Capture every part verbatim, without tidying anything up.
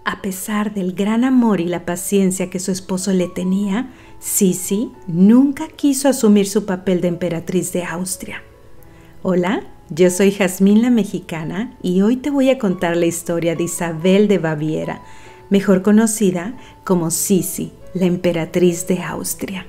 A pesar del gran amor y la paciencia que su esposo le tenía, Sisi nunca quiso asumir su papel de emperatriz de Austria. Hola, yo soy Jazmín la Mexicana y hoy te voy a contar la historia de Isabel de Baviera, mejor conocida como Sisi, la emperatriz de Austria.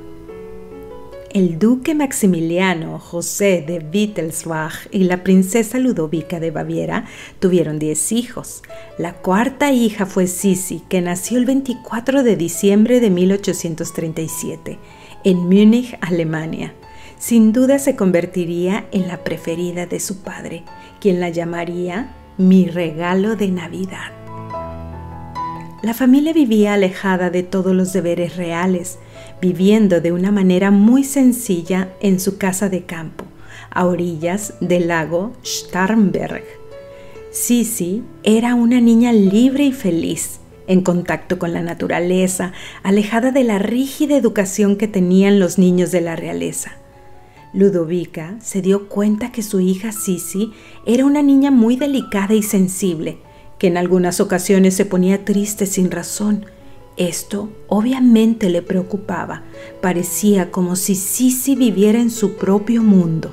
El duque Maximiliano José de Wittelsbach y la princesa Ludovica de Baviera tuvieron diez hijos. La cuarta hija fue Sisi, que nació el veinticuatro de diciembre de mil ochocientos treinta y siete en Múnich, Alemania. Sin duda se convertiría en la preferida de su padre, quien la llamaría mi regalo de Navidad. La familia vivía alejada de todos los deberes reales, viviendo de una manera muy sencilla en su casa de campo, a orillas del lago Starnberg. Sisi era una niña libre y feliz, en contacto con la naturaleza, alejada de la rígida educación que tenían los niños de la realeza. Ludovica se dio cuenta que su hija Sisi era una niña muy delicada y sensible, que en algunas ocasiones se ponía triste sin razón. Esto obviamente le preocupaba. Parecía como si Sisi viviera en su propio mundo.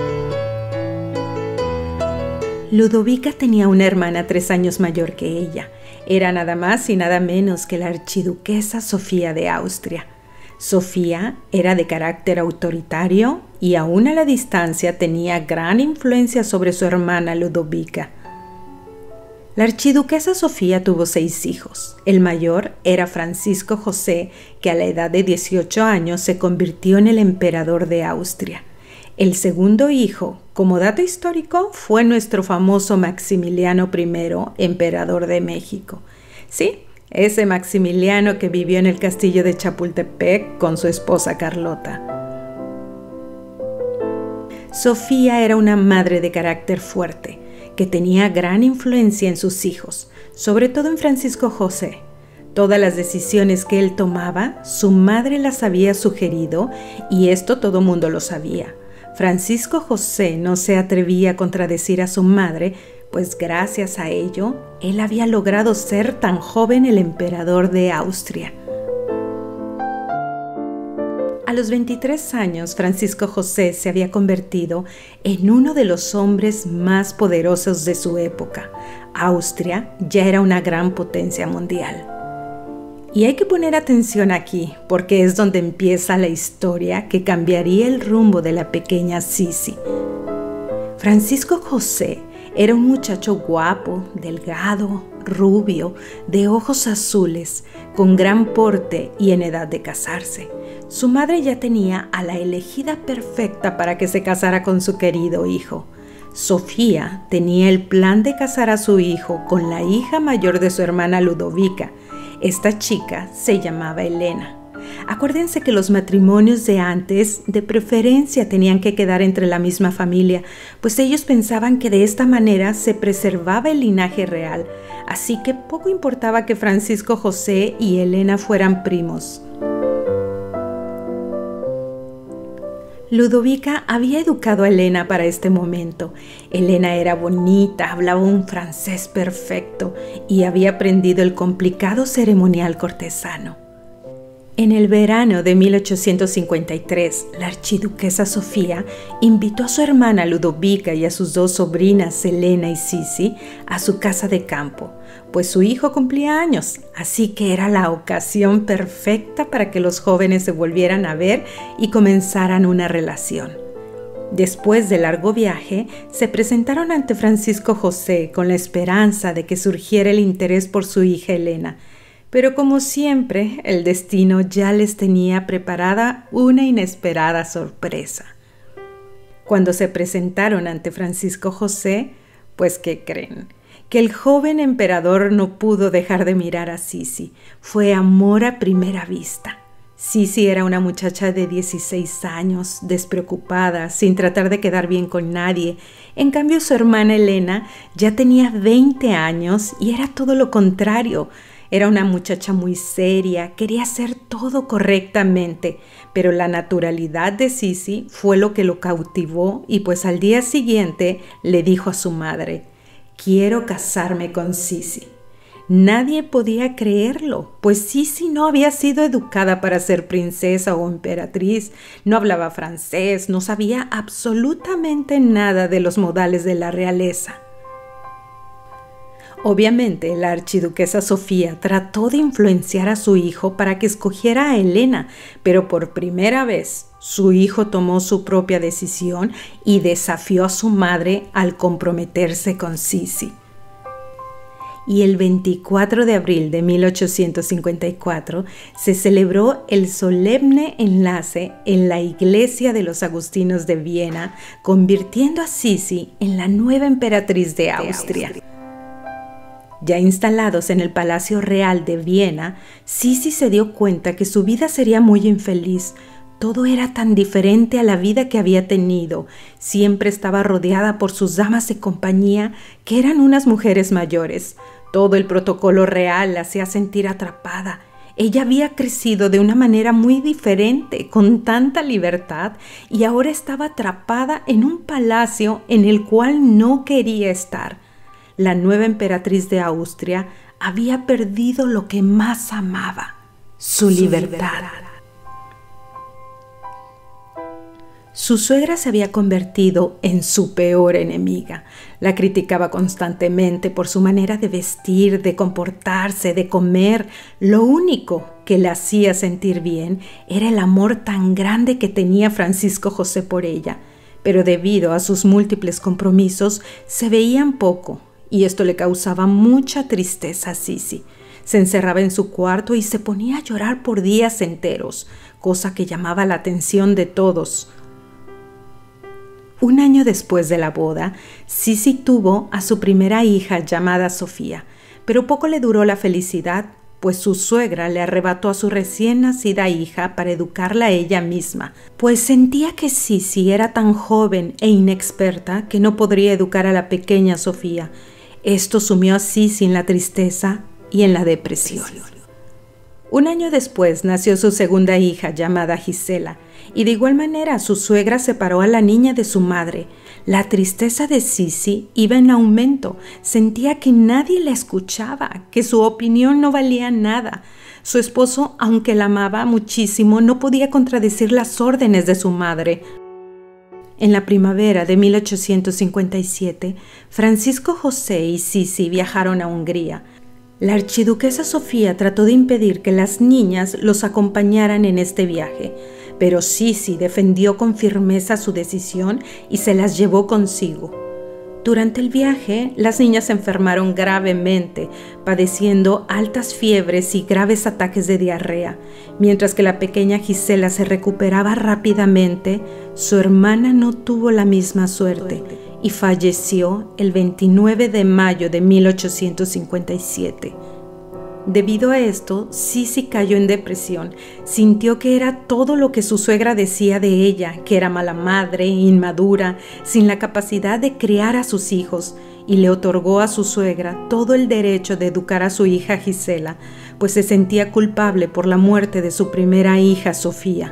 Ludovica tenía una hermana tres años mayor que ella. Era nada más y nada menos que la archiduquesa Sofía de Austria. Sofía era de carácter autoritario y aún a la distancia tenía gran influencia sobre su hermana Ludovica. La archiduquesa Sofía tuvo seis hijos. El mayor era Francisco José, que a la edad de dieciocho años se convirtió en el emperador de Austria. El segundo hijo, como dato histórico, fue nuestro famoso Maximiliano primero, emperador de México. Sí, ese Maximiliano que vivió en el castillo de Chapultepec con su esposa Carlota. Sofía era una madre de carácter fuerte, que tenía gran influencia en sus hijos, sobre todo en Francisco José. Todas las decisiones que él tomaba, su madre las había sugerido y esto todo mundo lo sabía. Francisco José no se atrevía a contradecir a su madre, pues gracias a ello, él había logrado ser tan joven el emperador de Austria. A los veintitrés años, Francisco José se había convertido en uno de los hombres más poderosos de su época. Austria ya era una gran potencia mundial. Y hay que poner atención aquí, porque es donde empieza la historia que cambiaría el rumbo de la pequeña Sisi. Francisco José era un muchacho guapo, delgado, rubio, de ojos azules, con gran porte y en edad de casarse. Su madre ya tenía a la elegida perfecta para que se casara con su querido hijo. Sofía tenía el plan de casar a su hijo con la hija mayor de su hermana Ludovica. Esta chica se llamaba Elena. Acuérdense que los matrimonios de antes de preferencia tenían que quedar entre la misma familia, pues ellos pensaban que de esta manera se preservaba el linaje real, así que poco importaba que Francisco José y Elena fueran primos. Ludovica había educado a Elena para este momento. Elena era bonita, hablaba un francés perfecto y había aprendido el complicado ceremonial cortesano. En el verano de mil ochocientos cincuenta y tres, la archiduquesa Sofía invitó a su hermana Ludovica y a sus dos sobrinas, Elena y Sisi, a su casa de campo, pues su hijo cumplía años, así que era la ocasión perfecta para que los jóvenes se volvieran a ver y comenzaran una relación. Después del largo viaje, se presentaron ante Francisco José con la esperanza de que surgiera el interés por su hija Elena. Pero como siempre, el destino ya les tenía preparada una inesperada sorpresa. Cuando se presentaron ante Francisco José, pues ¿qué creen? Que el joven emperador no pudo dejar de mirar a Sisi. Fue amor a primera vista. Sisi era una muchacha de dieciséis años, despreocupada, sin tratar de quedar bien con nadie. En cambio, su hermana Elena ya tenía veinte años y era todo lo contrario. Era una muchacha muy seria, quería hacer todo correctamente, pero la naturalidad de Sisi fue lo que lo cautivó y pues al día siguiente le dijo a su madre: «Quiero casarme con Sisi». Nadie podía creerlo, pues Sisi no había sido educada para ser princesa o emperatriz, no hablaba francés, no sabía absolutamente nada de los modales de la realeza. Obviamente, la archiduquesa Sofía trató de influenciar a su hijo para que escogiera a Helena, pero por primera vez su hijo tomó su propia decisión y desafió a su madre al comprometerse con Sisi. Y el veinticuatro de abril de mil ochocientos cincuenta y cuatro se celebró el solemne enlace en la iglesia de los Agustinos de Viena, convirtiendo a Sisi en la nueva emperatriz de Austria. Ya instalados en el Palacio Real de Viena, Sisi se dio cuenta que su vida sería muy infeliz. Todo era tan diferente a la vida que había tenido. Siempre estaba rodeada por sus damas de compañía, que eran unas mujeres mayores. Todo el protocolo real la hacía sentir atrapada. Ella había crecido de una manera muy diferente, con tanta libertad, y ahora estaba atrapada en un palacio en el cual no quería estar. La nueva emperatriz de Austria había perdido lo que más amaba, su libertad. Su suegra se había convertido en su peor enemiga. La criticaba constantemente por su manera de vestir, de comportarse, de comer. Lo único que la hacía sentir bien era el amor tan grande que tenía Francisco José por ella. Pero debido a sus múltiples compromisos, se veían poco, y esto le causaba mucha tristeza a Sisi. Se encerraba en su cuarto y se ponía a llorar por días enteros, cosa que llamaba la atención de todos. Un año después de la boda, Sisi tuvo a su primera hija llamada Sofía, pero poco le duró la felicidad, pues su suegra le arrebató a su recién nacida hija para educarla ella misma, pues sentía que Sisi era tan joven e inexperta que no podría educar a la pequeña Sofía. Esto sumió a Sisi en la tristeza y en la depresión. Un año después nació su segunda hija llamada Gisela, y de igual manera su suegra separó a la niña de su madre. La tristeza de Sisi iba en aumento. Sentía que nadie la escuchaba, que su opinión no valía nada. Su esposo, aunque la amaba muchísimo, no podía contradecir las órdenes de su madre. En la primavera de mil ochocientos cincuenta y siete, Francisco José y Sisi viajaron a Hungría. La archiduquesa Sofía trató de impedir que las niñas los acompañaran en este viaje, pero Sisi defendió con firmeza su decisión y se las llevó consigo. Durante el viaje, las niñas se enfermaron gravemente, padeciendo altas fiebres y graves ataques de diarrea. Mientras que la pequeña Gisela se recuperaba rápidamente, su hermana no tuvo la misma suerte y falleció el veintinueve de mayo de mil ochocientos cincuenta y siete. Debido a esto, Sisi cayó en depresión. Sintió que era todo lo que su suegra decía de ella, que era mala madre, inmadura, sin la capacidad de criar a sus hijos, y le otorgó a su suegra todo el derecho de educar a su hija Gisela, pues se sentía culpable por la muerte de su primera hija Sofía.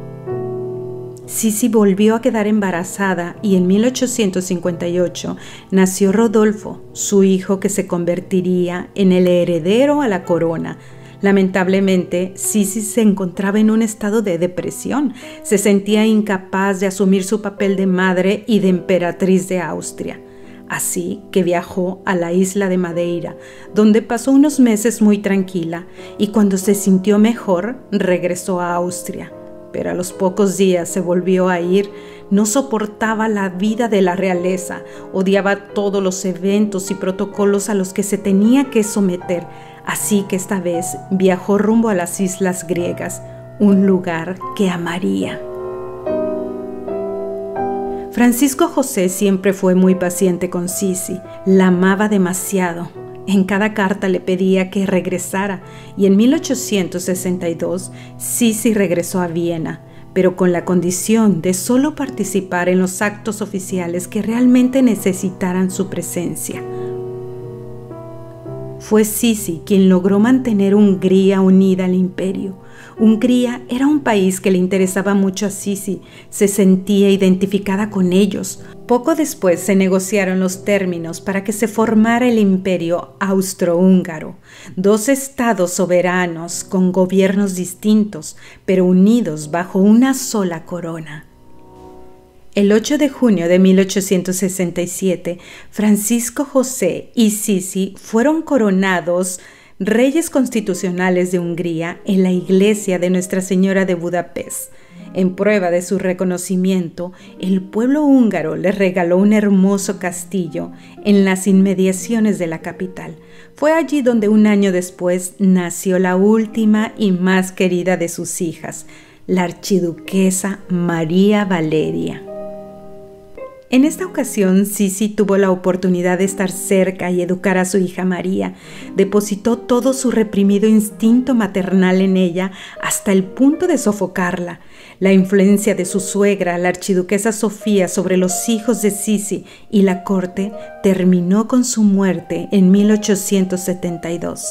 Sisi volvió a quedar embarazada y en mil ochocientos cincuenta y ocho nació Rodolfo, su hijo que se convertiría en el heredero a la corona. Lamentablemente, Sisi se encontraba en un estado de depresión. Se sentía incapaz de asumir su papel de madre y de emperatriz de Austria. Así que viajó a la isla de Madeira, donde pasó unos meses muy tranquila, y cuando se sintió mejor, regresó a Austria. Pero a los pocos días se volvió a ir. No soportaba la vida de la realeza, odiaba todos los eventos y protocolos a los que se tenía que someter, así que esta vez viajó rumbo a las islas griegas, un lugar que amaría. Francisco José siempre fue muy paciente con Sisi, la amaba demasiado. En cada carta le pedía que regresara y en mil ochocientos sesenta y dos Sisi regresó a Viena, pero con la condición de solo participar en los actos oficiales que realmente necesitaran su presencia. Fue Sisi quien logró mantener Hungría unida al imperio. Hungría era un país que le interesaba mucho a Sisi, se sentía identificada con ellos. Poco después se negociaron los términos para que se formara el Imperio Austrohúngaro, dos estados soberanos con gobiernos distintos, pero unidos bajo una sola corona. El ocho de junio de mil ochocientos sesenta y siete, Francisco José y Sisi fueron coronados reyes constitucionales de Hungría en la iglesia de Nuestra Señora de Budapest. En prueba de su reconocimiento, el pueblo húngaro les regaló un hermoso castillo en las inmediaciones de la capital. Fue allí donde un año después nació la última y más querida de sus hijas, la archiduquesa María Valeria. En esta ocasión, Sisi tuvo la oportunidad de estar cerca y educar a su hija María. Depositó todo su reprimido instinto maternal en ella hasta el punto de sofocarla. La influencia de su suegra, la archiduquesa Sofía, sobre los hijos de Sisi y la corte terminó con su muerte en mil ochocientos setenta y dos.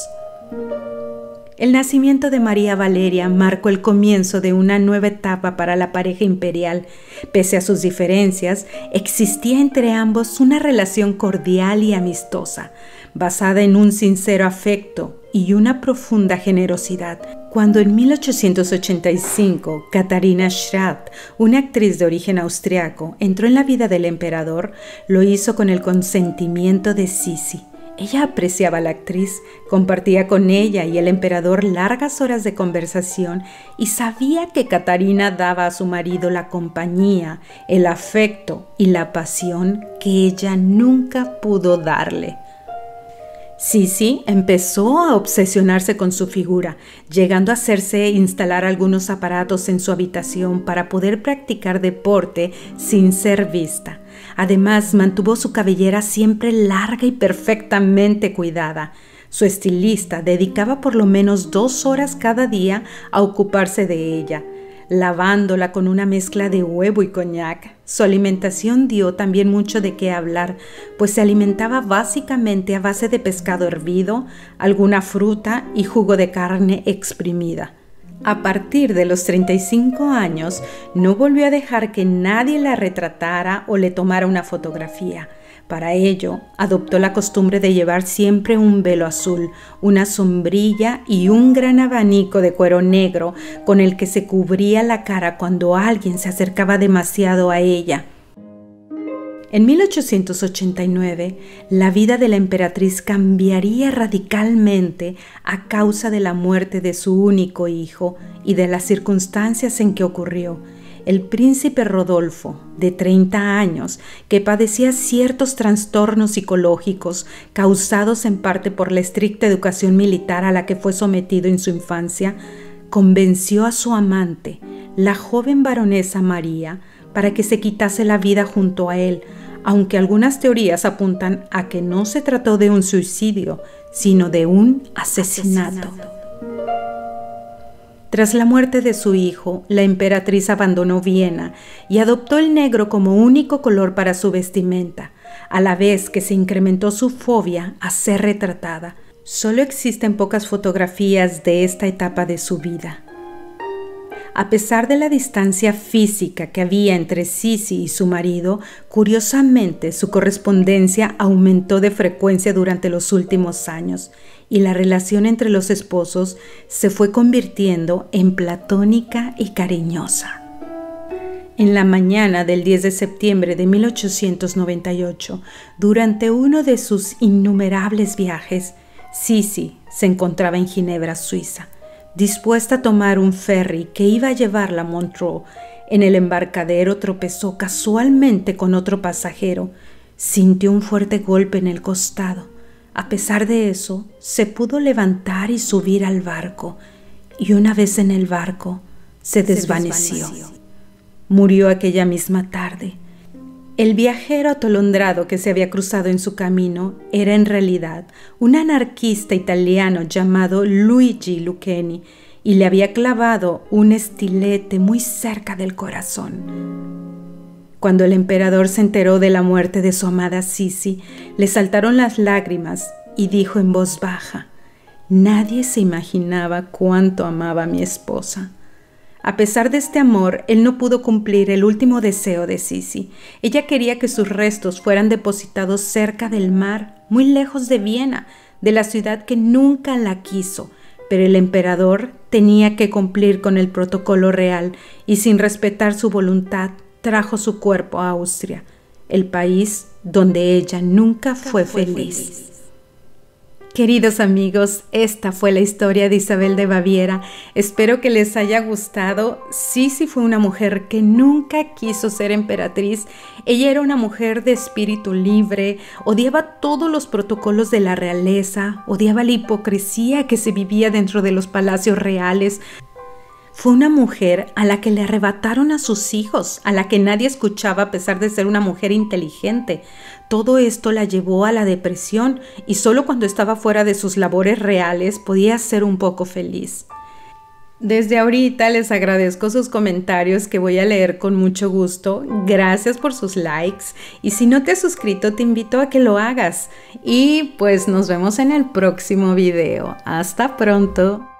El nacimiento de María Valeria marcó el comienzo de una nueva etapa para la pareja imperial. Pese a sus diferencias, existía entre ambos una relación cordial y amistosa, basada en un sincero afecto y una profunda generosidad. Cuando en mil ochocientos ochenta y cinco Katharina Schratt, una actriz de origen austriaco, entró en la vida del emperador, lo hizo con el consentimiento de Sisi. Ella apreciaba a la actriz, compartía con ella y el emperador largas horas de conversación y sabía que Katharina daba a su marido la compañía, el afecto y la pasión que ella nunca pudo darle. Sisi empezó a obsesionarse con su figura, llegando a hacerse instalar algunos aparatos en su habitación para poder practicar deporte sin ser vista. Además, mantuvo su cabellera siempre larga y perfectamente cuidada. Su estilista dedicaba por lo menos dos horas cada día a ocuparse de ella, lavándola con una mezcla de huevo y coñac. Su alimentación dio también mucho de qué hablar, pues se alimentaba básicamente a base de pescado hervido, alguna fruta y jugo de carne exprimida. A partir de los treinta y cinco años, no volvió a dejar que nadie la retratara o le tomara una fotografía. Para ello, adoptó la costumbre de llevar siempre un velo azul, una sombrilla y un gran abanico de cuero negro con el que se cubría la cara cuando alguien se acercaba demasiado a ella. En mil ochocientos ochenta y nueve, la vida de la emperatriz cambiaría radicalmente a causa de la muerte de su único hijo y de las circunstancias en que ocurrió. El príncipe Rodolfo, de treinta años, que padecía ciertos trastornos psicológicos causados en parte por la estricta educación militar a la que fue sometido en su infancia, convenció a su amante, la joven baronesa María, para que se quitase la vida junto a él, aunque algunas teorías apuntan a que no se trató de un suicidio, sino de un asesinato. asesinato. Tras la muerte de su hijo, la emperatriz abandonó Viena y adoptó el negro como único color para su vestimenta, a la vez que se incrementó su fobia a ser retratada. Solo existen pocas fotografías de esta etapa de su vida. A pesar de la distancia física que había entre Sisi y su marido, curiosamente su correspondencia aumentó de frecuencia durante los últimos años y la relación entre los esposos se fue convirtiendo en platónica y cariñosa. En la mañana del diez de septiembre de mil ochocientos noventa y ocho, durante uno de sus innumerables viajes, Sisi se encontraba en Ginebra, Suiza, dispuesta a tomar un ferry que iba a llevarla a Montreux. En el embarcadero tropezó casualmente con otro pasajero. Sintió un fuerte golpe en el costado. A pesar de eso, se pudo levantar y subir al barco, y una vez en el barco, se desvaneció. Se desvaneció. Murió aquella misma tarde. El viajero atolondrado que se había cruzado en su camino era en realidad un anarquista italiano llamado Luigi Lucchini y le había clavado un estilete muy cerca del corazón. Cuando el emperador se enteró de la muerte de su amada Sisi, le saltaron las lágrimas y dijo en voz baja: Nadie se imaginaba cuánto amaba a mi esposa. A pesar de este amor, él no pudo cumplir el último deseo de Sisi. Ella quería que sus restos fueran depositados cerca del mar, muy lejos de Viena, de la ciudad que nunca la quiso. Pero el emperador tenía que cumplir con el protocolo real y sin respetar su voluntad, trajo su cuerpo a Austria, el país donde ella nunca fue feliz. Queridos amigos, esta fue la historia de Isabel de Baviera. Espero que les haya gustado. Sisi fue una mujer que nunca quiso ser emperatriz. Ella era una mujer de espíritu libre, odiaba todos los protocolos de la realeza, odiaba la hipocresía que se vivía dentro de los palacios reales. Fue una mujer a la que le arrebataron a sus hijos, a la que nadie escuchaba a pesar de ser una mujer inteligente. Todo esto la llevó a la depresión y solo cuando estaba fuera de sus labores reales podía ser un poco feliz. Desde ahorita les agradezco sus comentarios que voy a leer con mucho gusto. Gracias por sus likes y si no te has suscrito te invito a que lo hagas. Y pues nos vemos en el próximo video. Hasta pronto.